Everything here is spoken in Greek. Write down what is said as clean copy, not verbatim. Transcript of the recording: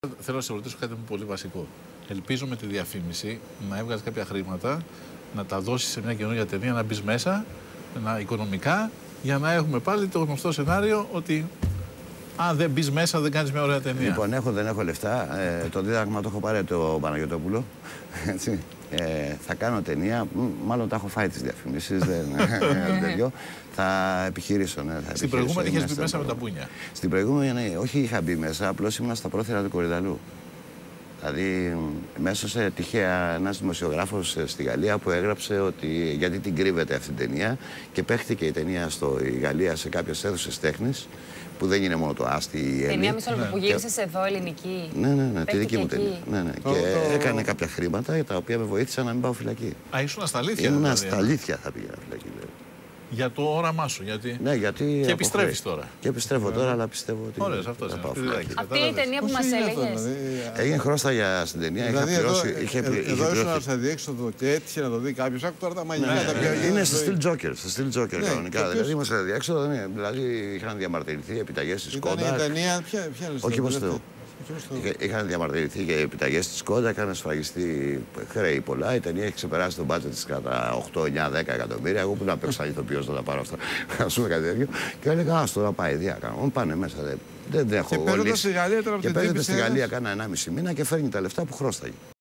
Θέλω να σε ρωτήσω κάτι πολύ βασικό. Ελπίζω με τη διαφήμιση να έβγαζε κάποια χρήματα, να τα δώσει σε μια καινούργια ταινία, να μπει μέσα, οικονομικά, για να έχουμε πάλι το γνωστό σενάριο ότι αν δεν μπει μέσα, δεν κάνει μια ωραία ταινία. Λοιπόν, δεν έχω λεφτά. Το δίδαγμα το έχω πάρει το Παναγιωτόπουλο. Έτσι. Θα κάνω ταινία. Μάλλον τα έχω φάει τις διαφημίσεις. Δεν θα επιχειρήσω. Ναι, στην προηγούμενη είχες μπει μέσα με τα πούνια. Στην προηγούμενη, ναι, όχι είχα μπει μέσα, απλώς ήμουν στα πρόθυρα του Κορυδαλού. Δηλαδή, μέσα τυχαία ένας δημοσιογράφος στη Γαλλία που έγραψε ότι γιατί την κρύβεται αυτή την ταινία και παίχτηκε η ταινία στη Γαλλία σε κάποιες αίθουσες τέχνης που δεν είναι μόνο το Άστι ή η Ταινία μισό λεπτό που γύρισες εδώ, ελληνική. Ναι, τη δική μου ταινία. Ναι. Και έκανε κάποια χρήματα τα οποία με βοήθησαν να μην πάω φυλακή. Α, ήσουν στα αλήθεια. Ήμουν στα αλήθεια, θα πήγαινα φυλακή. Για το όραμά σου, γιατί. Ναι, γιατί. Και επιστρέφεις τώρα. Και επιστρέφω τώρα, αλλά πιστεύω ότι. Ωραίος αυτός. Αυτή είναι η ταινία που μας έλεγες. Έγινε χρώστα στην ταινία. Δηλαδή, εδώ ήσουν σε αδιέξοδο και έτυχε να το δει κάποιος. Άκου τώρα τα μαγικά τα οποία. Είναι στο Still Joker κανονικά. Δηλαδή ήμουν σε αδιέξοδο. Δηλαδή είχαν διαμαρτυρηθεί επιταγές της Κόντα. Η ταινία, ποια είναι όχι όπως Θεού. Είχαν διαμαρτυρηθεί και οι επιταγές της Κόντα, είχαν σφραγιστεί χρέη πολλά. Η ταινία έχει ξεπεράσει τον μπάτζετ της κατά 8, 9, 10 εκατομμύρια. Εγώ που να παίξω σαν ηθοποιός να τα πάρω αυτά, να σου κάτι τέτοιο. Και έλεγα, ας τώρα πάει διάκα. Πάνε μέσα. Δεν έχω εγώ λύση. Και παίζεται στη Γαλλία κάνα 1,5 μήνα και φέρνει τα λεφτά που χρώσταγε.